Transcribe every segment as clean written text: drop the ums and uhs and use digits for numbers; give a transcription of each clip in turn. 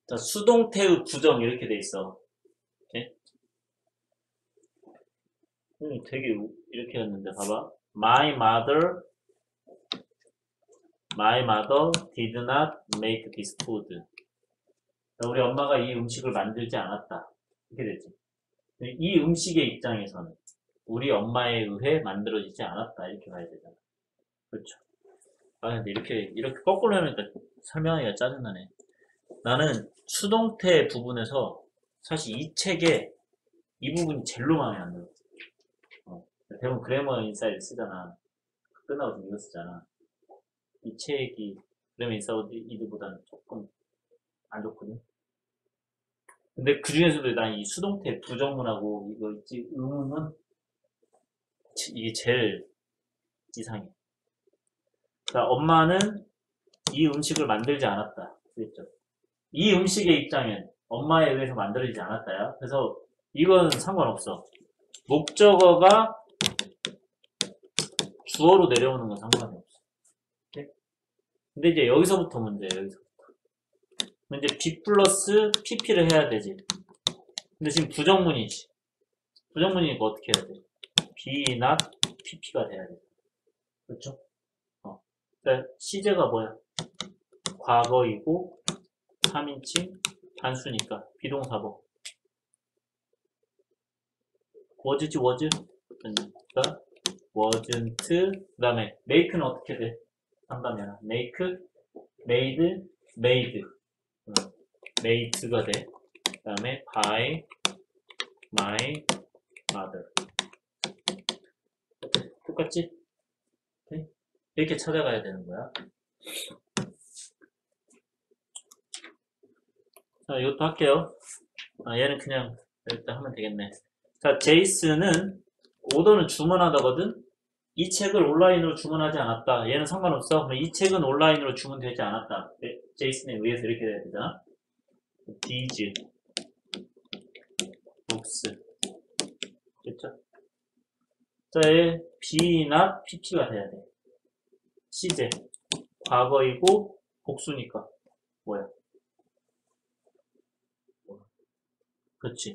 자, 수동태의 부정 이렇게 돼 있어. 오케이? 되게 이렇게 했는데 봐봐. My mother did not make this food. 우리 엄마가 이 음식을 만들지 않았다. 이렇게 되지. 이 음식의 입장에서는 우리 엄마에 의해 만들어지지 않았다. 이렇게 봐야 되잖아. 그렇죠. 아, 근데 이렇게 거꾸로 하니까 설명하기가 짜증나네. 나는 수동태 부분에서 사실 이 책에 이 부분이 제일로 마음에 안 들어. 대부분 그래머 인사이드 쓰잖아. 끝나고 좀 이거 쓰잖아. 이 책이 그래머 인사이드보다는 조금 안 좋거든. 근데 그 중에서도 난 이 수동태 부정문하고 이거 있지, 의문은 이게 제일 이상해. 자, 엄마는 이 음식을 만들지 않았다. 그랬죠. 이 음식의 입장엔 엄마에 의해서 만들어지지 않았다야. 그래서 이건 상관없어. 목적어가 주어로 내려오는 건 상관이 없어. 오케이? 근데 이제 여기서부터 문제예요. 여기서부터. 이제 B 플러스 PP를 해야 되지. 근데 지금 부정문이지. 부정문이니까 어떻게 해야 돼? B not PP가 돼야 돼. 그렇죠? 그러니까 시제가 뭐야? 과거이고 3인칭 단수니까 비동사법. was지 was? 그러니까 wasn't. 그 다음에 make는 어떻게 돼? 상담이야. make, made, made. made가 돼. 그 다음에 by my mother. 똑같지? 오케이? 이렇게 찾아가야 되는 거야. 자, 이것도 할게요. 얘는 그냥 일단 하면 되겠네. 자, 제이슨은 오더는 주문하다거든? 이 책을 온라인으로 주문하지 않았다. 얘는 상관없어. 이 책은 온라인으로 주문되지 않았다. 제이슨에 의해서 이렇게 돼야 되잖아. these books. 됐죠? 자, 얘 be not pp가 돼야 돼. 시제. 과거이고 복수니까. 뭐야? 그렇지.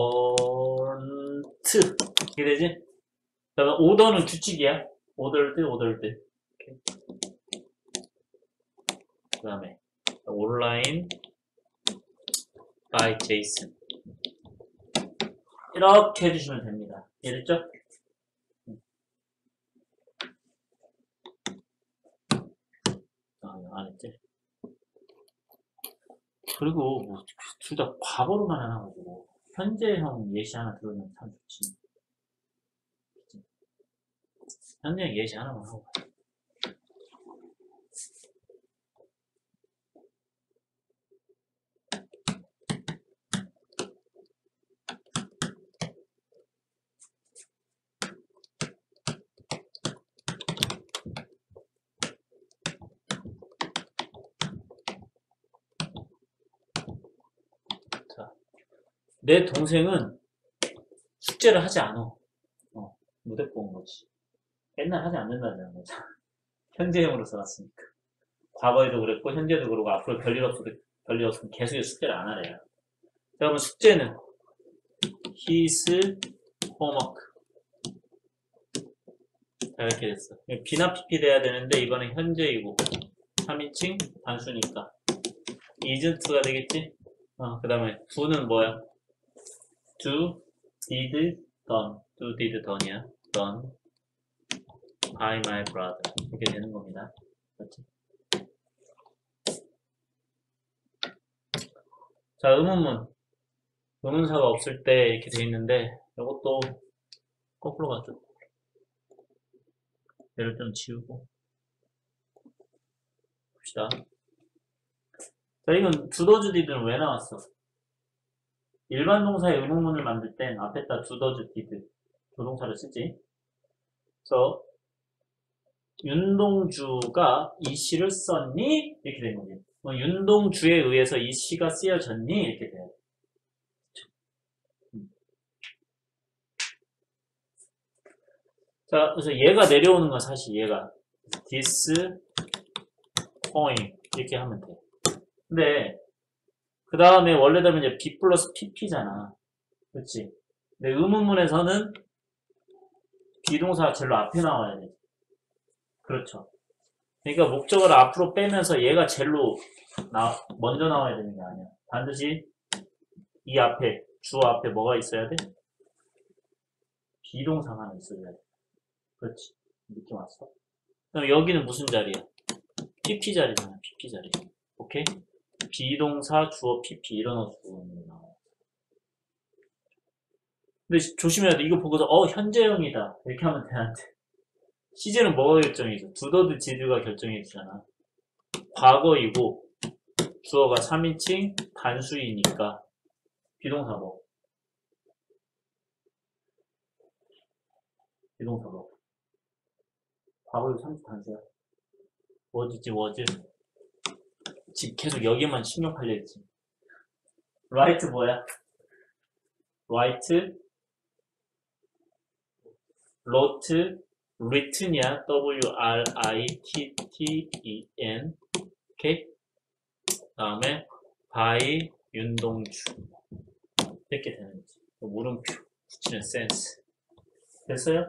want. 이게 되지? 그 다음에 오더는 규칙이야. ordered. 그 다음에 온라인 by Jason. 이렇게 해주시면 됩니다. 이해됐죠? 안 했지? 그리고 뭐 둘 다 과거로만 하나 가지고 현재형 예시 하나 들어오면 참 좋지. 현재형 예시 하나만 하고 가자. 내 동생은 숙제를 하지 않아. 무대 뽑은 거지. 맨날 하지 않는다는 거죠. 현재형으로 써놨으니까. 과거에도 그랬고, 현재도 그러고, 앞으로 별일 없으면 계속 숙제를 안 하래요. 자, 그러면 숙제는 his homework. 자, 이렇게 됐어. 비나 PP 돼야 되는데, 이번엔 현재이고, 3인칭 단수니까. isn't가 되겠지? 그 다음에 do는 뭐야? do, did, done. do, did, done이야. done by my brother. 이렇게 되는 겁니다. 그렇지? 자, 의문문. 의문사가 없을 때 이렇게 돼 있는데, 이것도 거꾸로 가죠. 얘를 좀 지우고. 봅시다. 자, 이건 두더즈 디드는 왜 나왔어? 일반 동사의 의문문을 만들 땐 앞에다 두더즈 디드 조동사를 쓰지. 그래서 윤동주가 이 시를 썼니? 이렇게 되는 거지. 윤동주에 의해서 이 시가 쓰여졌니? 이렇게 돼요. 자, 그래서 얘가 내려오는 건 사실 얘가 this poem 이렇게 하면 돼. 근데 그 다음에 원래대로 이제 B 플러스 PP잖아. 그렇지? 근데 의문문에서는 비동사가 제일 앞에 나와야 돼. 그렇죠. 그러니까 목적어를 앞으로 빼면서 얘가 제일로 먼저 나와야 되는 게 아니야. 반드시 이 앞에, 주어 앞에 뭐가 있어야 돼? 비동사가 하나 있어야 돼. 그렇지. 느낌 왔어? 그럼 여기는 무슨 자리야? PP 자리잖아. PP 자리. 오케이? 비동사, 주어, PP 이런 어순이 나와. 근데 조심해야 돼. 이거 보고서 현재형이다. 이렇게 하면 되는데. 시제는 뭐가 결정해줘? 두더드 지드가 결정해주잖아. 과거이고 주어가 3인칭 단수이니까 비동사 뭐? 비동사 뭐? 과거이고 3인칭 단수야. 워즈지 워즈. 지금 계속 여기만 신경 팔려있지. 라이트 뭐야? 라이트 로트 written이야. W-R-I-T-T-E-N. 오케이? 다음에 by 윤동주. 이렇게 되는 거지. 물음표 붙이는 센스. 됐어요?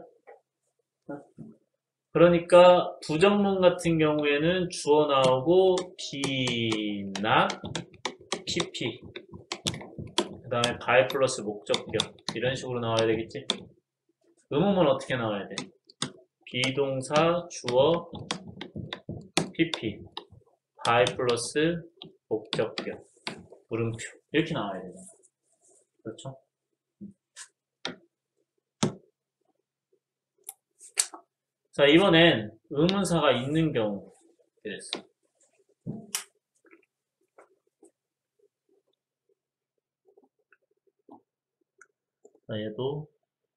그러니까 부정문 같은 경우에는 주어 나오고 be not pp 그 다음에 by 플러스 목적격 이런 식으로 나와야 되겠지? 의문문 어떻게 나와야 돼? 비동사 주어 pp by 플러스 목적격 물음표 이렇게 나와야 되잖아. 그렇죠? 자, 이번엔 의문사가 있는 경우 이렇게 됐어. 자, 얘도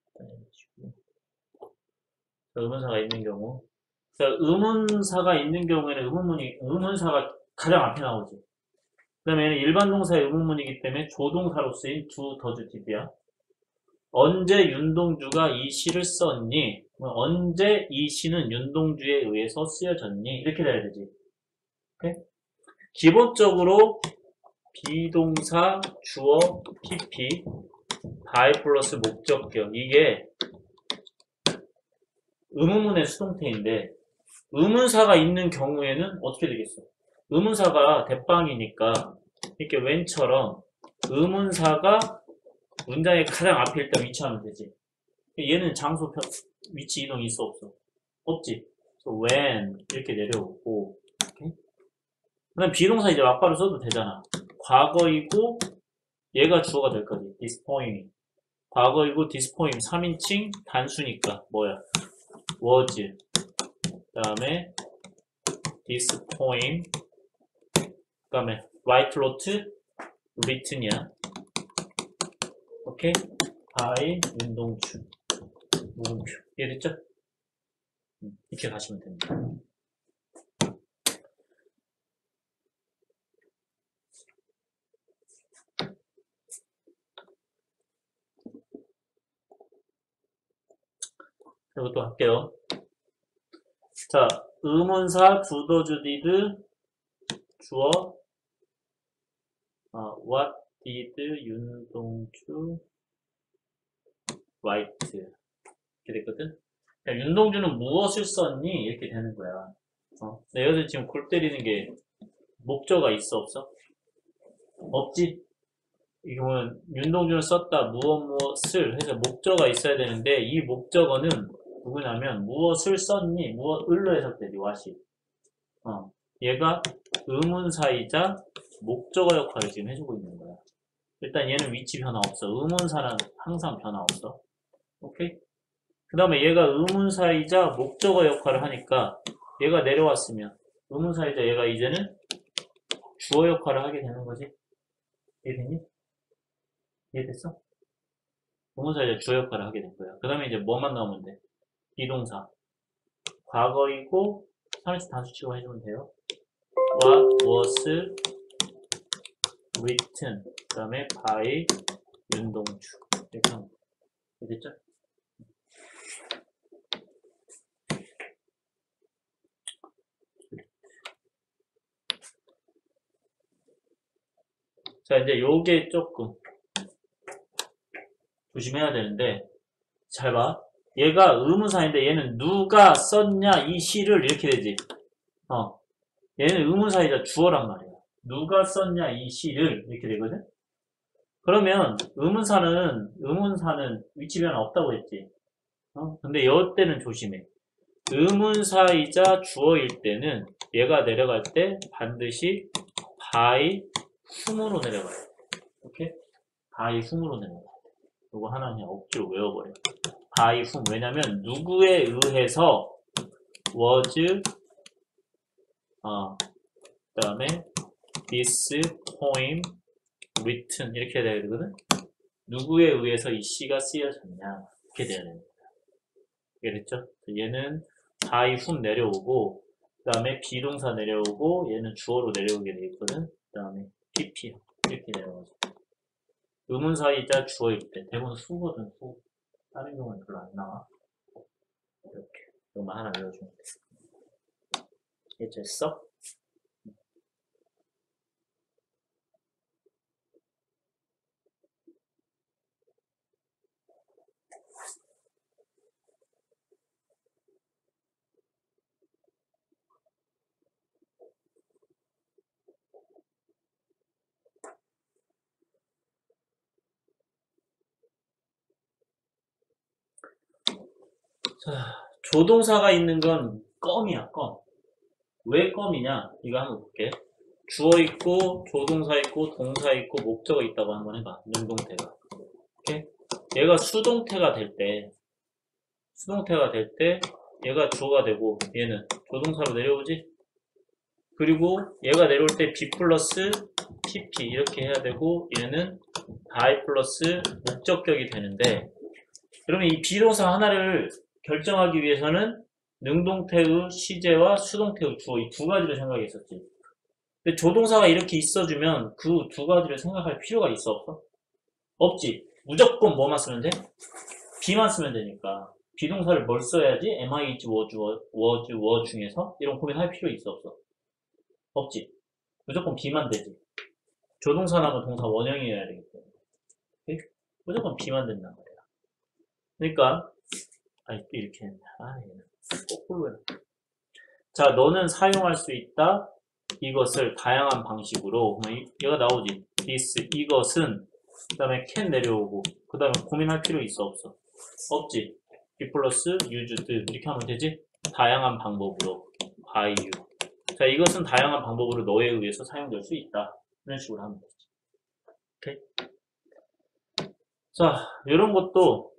자, 의문사가 있는 경우. 자, 의문사가 있는 경우에는 의문사가 가장 앞에 나오지. 그 다음에 얘는 일반 동사의 의문문이기 때문에 조동사로 쓰인 두 더즈 디드야. 언제 윤동주가 이 시를 썼니? 언제 이 시는 윤동주에 의해서 쓰여졌니? 이렇게 돼야 되지. 오케이? 기본적으로 비동사, 주어, PP, by 플러스 목적격 이게 의문문의 수동태인데 의문사가 있는 경우에는 어떻게 되겠어? 의문사가 대빵이니까 이렇게 웬처럼 의문사가 문장의 가장 앞에 일단 위치하면 되지. 얘는 장소, 위치 이동이 있어 없어? 없지. 그래서 when 이렇게 내려오고 그 다음 비동사 이제 막바로 써도 되잖아. 과거이고 얘가 주어가 될 거지. this poem. 과거이고 this poem 3인칭 단수니까 뭐야? was. 그 다음에 this poem. 그 다음에 write, wrote, written이야. 오케이? by 윤동주. 물음표. 이해됐죠? 이렇게 가시면 됩니다. 이것도 할게요. 자, 의문사 두더주 디드 주어 what did 윤동주 write 이렇게 됐거든? 야, 윤동주는 무엇을 썼니? 이렇게 되는 거야. 근데 여기서 지금 골 때리는 게 목적어가 있어 없어? 없지? 이게 보면 윤동주는 썼다 무엇을 해서 목적어가 있어야 되는데 이 목적어는 누구냐면 무엇을 썼니? 무엇을로 해석되지 what이. 얘가 의문사이자 목적어 역할을 지금 해주고 있는 거야. 일단 얘는 위치 변화 없어. 의문사는 항상 변화 없어. 오케이? 그 다음에 얘가 의문사이자 목적어 역할을 하니까 얘가 내려왔으면 의문사이자 얘가 이제는 주어 역할을 하게 되는 거지. 이해됐니? 이해됐어? 의문사이자 주어 역할을 하게 된 거야. 그 다음에 이제 뭐만 나오면 돼? 비동사. 과거이고 3인칭 단수치고 해주면 돼요. What was written. 그 다음에 by 윤동주. 이렇게 하면 돼. 됐죠? 자, 이제 요게 조금 조심해야 되는데, 잘 봐. 얘가 의문사인데 얘는 누가 썼냐 이 시를 이렇게 되지. 얘는 의문사이자 주어란 말이야. 누가 썼냐 이 시를 이렇게 되거든. 그러면 의문사는 위치 변화 없다고 했지. 근데 이때는 조심해. 의문사이자 주어일 때는 얘가 내려갈 때 반드시 by whom으로 내려가요. 오케이? by whom으로 내려가요. 이거 하나 그냥 억지로 외워버려. by whom. 왜냐면 누구에 의해서 was 그 다음에 this poem written 이렇게 돼야 되거든. 누구에 의해서 이 시가 쓰여졌냐 이렇게 돼야 됩니다. 이해됐죠? 얘는 by whom 내려오고 그 다음에 비동사 내려오고 얘는 주어로 내려오게 돼 있거든. 그 다음에 pp 이렇게 내려가죠. 의문사이자 주어일 때 대부분 수거든. 수. 다른 경우는 별로 안 나와. 이렇게 이것만 하나 외워주면 돼. 이해했어? 자, 조동사가 있는 건 껌이야, 껌. 왜 껌이냐? 이거 한번 볼게. 주어 있고, 조동사 있고, 동사 있고, 목적어 있다고 한번 해봐. 능동태가. 오케이? 얘가 수동태가 될 때, 얘가 주어가 되고, 얘는 조동사로 내려오지? 그리고 얘가 내려올 때 B 플러스 PP 이렇게 해야 되고, 얘는 by 플러스 목적격이 되는데, 그러면 이 비동사 하나를 결정하기 위해서는 능동태의 시제와 수동태의 주어 이 두 가지를 생각했었지. 근데 조동사가 이렇게 있어주면 그 두 가지를 생각할 필요가 있어 없어? 없지. 무조건 뭐만 쓰면 돼? B만 쓰면 되니까. 비동사를 뭘 써야지? am, is, was, were 중에서 이런 고민할 필요 있어 없어? 없지. 무조건 B만 되지. 조동사 나면 동사 원형이어야 되기 때문에. 오케이? 무조건 B만 된단 말이야. 그러니까 이렇게 했네. 얘는 거꾸로 해. 자, 너는 사용할 수 있다. 이것을 다양한 방식으로. 얘가 나오지. this, 이것은. 그 다음에 can 내려오고. 그 다음에 고민할 필요 있어, 없어? 없지. be 플러스 used. 이렇게 하면 되지? 다양한 방법으로. by you. 자, 이것은 다양한 방법으로 너에 의해서 사용될 수 있다. 이런 식으로 하면 되지. 오케이? 자, 이런 것도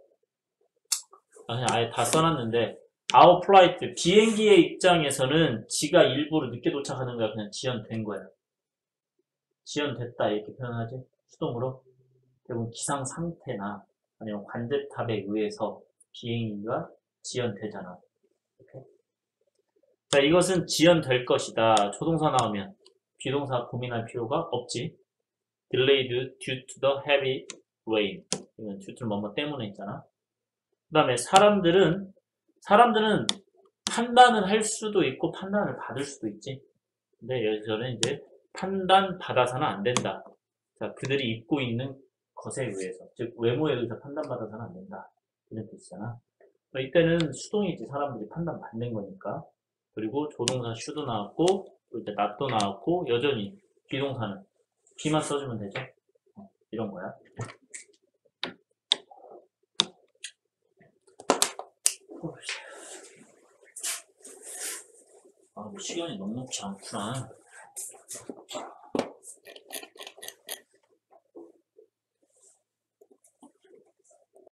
그냥 아예 다 써놨는데 our flight 비행기의 입장에서는 지가 일부러 늦게 도착하는 거야. 그냥 지연된 거야. 지연됐다 이렇게 표현하지. 수동으로 대부분 기상 상태나 아니면 관제탑에 의해서 비행기가 지연되잖아. 이렇게. 자, 이것은 지연될 것이다. 조동사 나오면 비동사 고민할 필요가 없지. delayed due to the heavy rain. 이건 due to 뭐뭐 때문에 있잖아. 그 다음에 사람들은 판단을 할 수도 있고 판단을 받을 수도 있지. 근데 여기서는 이제 판단 받아서는 안 된다. 자, 그들이 입고 있는 것에 의해서, 즉 외모에 의해서 판단받아서는 안 된다. 이런 뜻이잖아. 이때는 수동이지. 사람들이 판단 받는 거니까. 그리고 조동사 should 나왔고 또 이제 not도 나왔고 여전히 비동사는 B만 써주면 되죠. 이런 거야. 시간이 넉넉지 않구나.